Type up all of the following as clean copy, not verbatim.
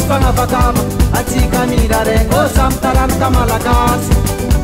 fanavakava atsika mirareko samy taranaka malagasy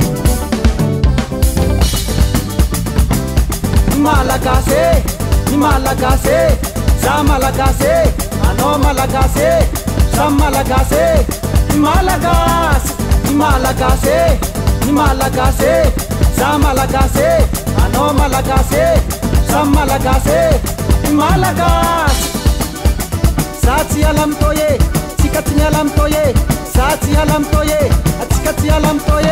malagasy ny malagasy za malagasy anao malagasy samy malagasy ny malagasy ny malagasy ny malagasy za malagasy anao malagasy samy malagasy ny malagasy za tsy ala amitoye tsika tsy miala amitoye za tsy ala amitoye atsika tsy ala amitoye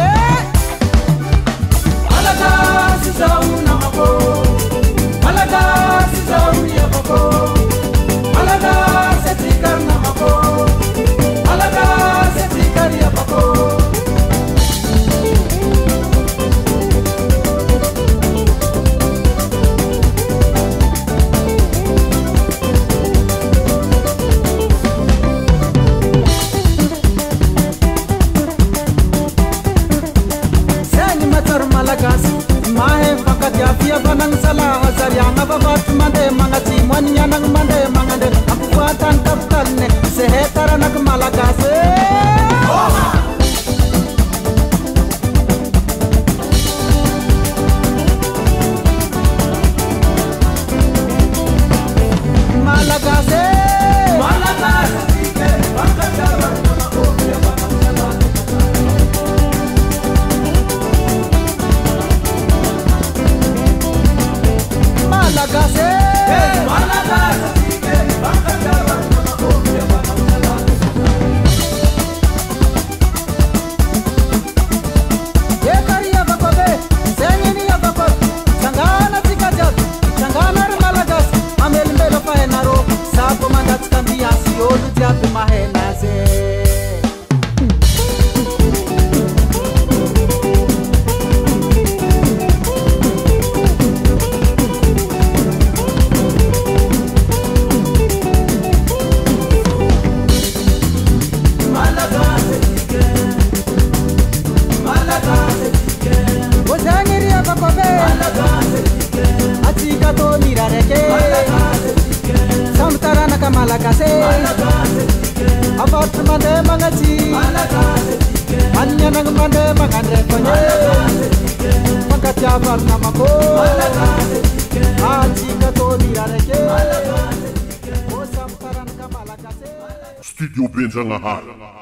malagasy zao namako malagasy zao niavako malagasy atsika ry namako malagasy atsika ry avako Vanang salah zarianga babat mande mangati manyanang mande mangande akuatan kaptan ne sehetaranak malagase malagase malagase bakatawa Malagase, Malagase, bakatawa makoya banamala. Yekariya bakobe, senyiniya bakot, changana tikajat, changana Malagase, amel melo paenaro, sako mandat kandiasi olu tiatu mahenase. Malagase, abat mande mangati, anyanang mande mangandre konye, mangkajabar namako, atsika to dirareke, osam taran ka Malagase. Studio Benzanga Hala.